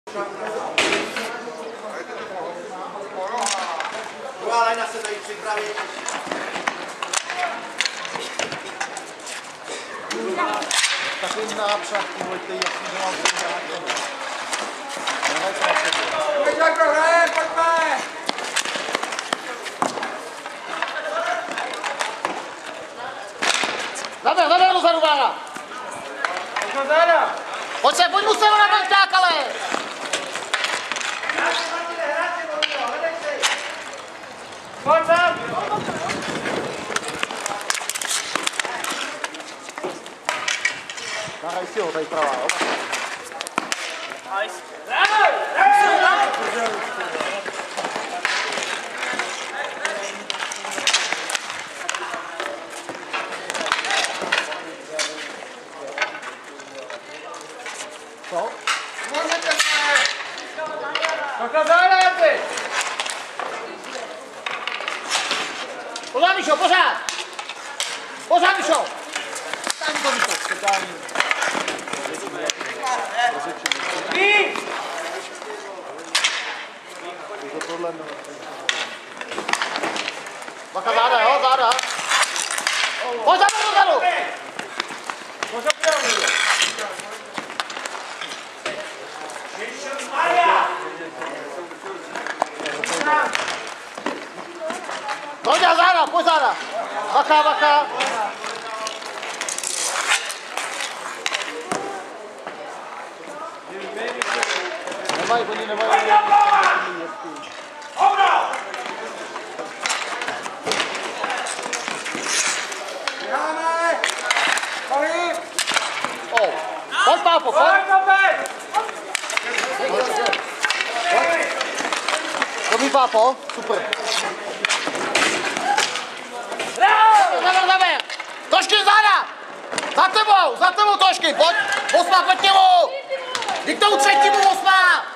Druhá lajna se tady připraví. Takový nápřah, ty jasný, že mám ten zákon. Pojď jako hraje, pojďme! Zaber dozadu, Vára! Pojď mu se na venták, ale! Pojď tam! Nahraj si ho tady pravá, jo? Nice. Co? Můžete se! Takhle zádáte! Pořád, Mišo, pořád! Pořád, Mišo! Tam to Mišo, totální. Víc! Je to tohle, no. Bacha záda, jo, záda. Pojď dozadu! Pojď záda, pojď záda! Bacha! Oni nemají. Pojď, Pápo, pojď! Dobrý, Pápo, super. Zaber! Trošky záda! Za tebou trošky, pojď! Osma, pojď němu! Jdi k tomu třetímu, Osma!